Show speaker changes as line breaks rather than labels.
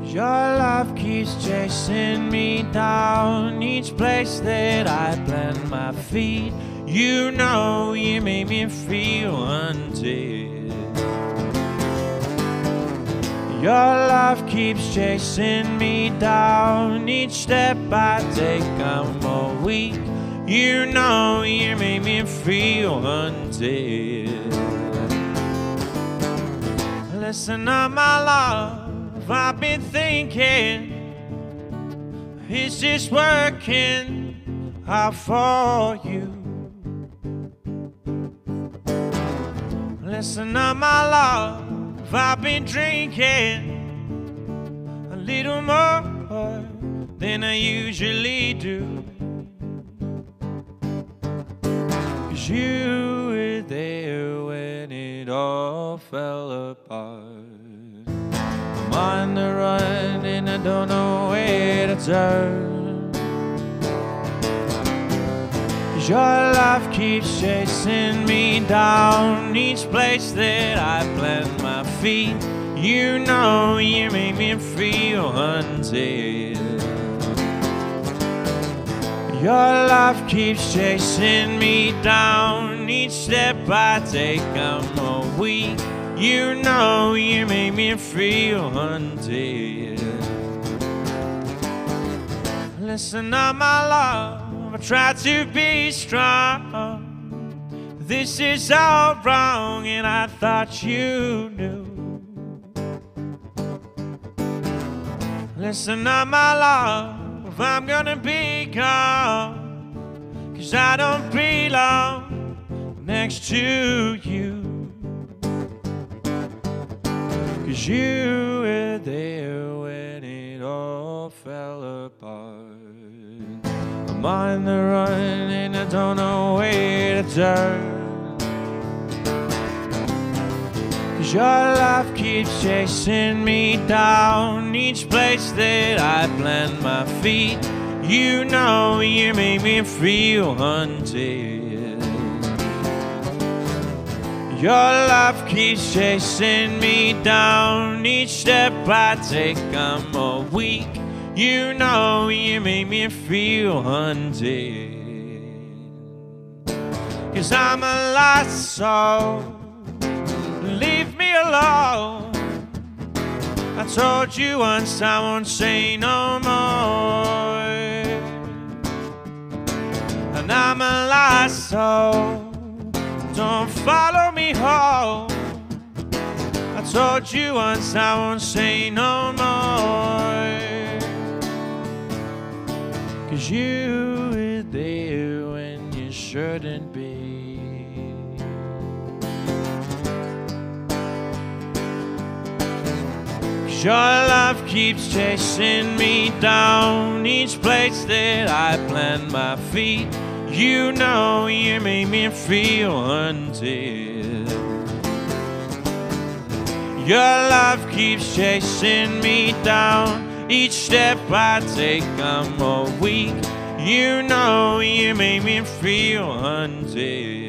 Your love keeps chasing me down each place that I plant my feet. You know you make me feel until your love keeps chasing me down each step I take. I'm more weak. You know you make me feel until. Listen up, my love, I've been thinking, is this working out for you? Listen up, my love, I've been drinking a little more than I usually do. 'Cause you were there when it all fell apart. I'm on the run and I don't know where to turn. 'Cause your love keeps chasing me down each place that I plant my feet. You know you make me feel until. Your love keeps chasing me down each step I take. I'm more weak. You know you make me feel until. Listen up, my love, I try to be strong. This is all wrong and I thought you knew. Listen up, my love, I'm gonna be gone, 'cause I don't belong next to you. 'Cause you were there when it all fell apart. I'm on the run and I don't know where to turn. 'Cause your love keeps chasing me down each place that I plant my feet. You know you make me feel until. Your love keeps chasing me down each step I take. I'm more weak. You know you make me feel until. 'Cause I'm a lost soul. Leave me alone. I told you once I won't say no more. And I'm a lost soul. Don't follow me home. I told you once I won't say no more. 'Cause you were there when you shouldn't be. Your love keeps chasing me down each place that I plant my feet. You know you make me feel until. Your love keeps chasing me down each step I take. I'm more weak. You know you make me feel until.